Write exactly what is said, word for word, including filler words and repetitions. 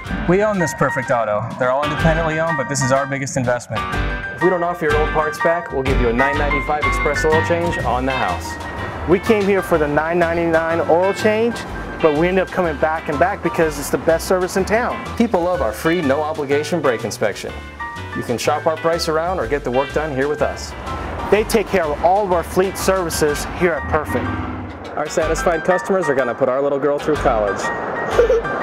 We own this Perfect Auto. They're all independently owned, but this is our biggest investment. If we don't offer your old parts back, we'll give you a nine ninety-five express oil change on the house. We came here for the nine ninety-nine oil change, but we ended up coming back and back because it's the best service in town. People love our free, no obligation brake inspection. You can shop our price around or get the work done here with us. They take care of all of our fleet services here at Perfect. Our satisfied customers are going to put our little girl through college.